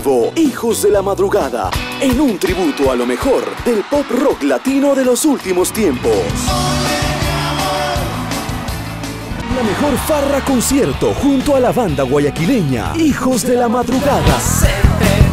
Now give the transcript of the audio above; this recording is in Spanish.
vivo, Hijos de la Madrugada, en un tributo a lo mejor del pop rock latino de los últimos tiempos. La mejor farra concierto junto a la banda guayaquileña, Hijos de la Madrugada.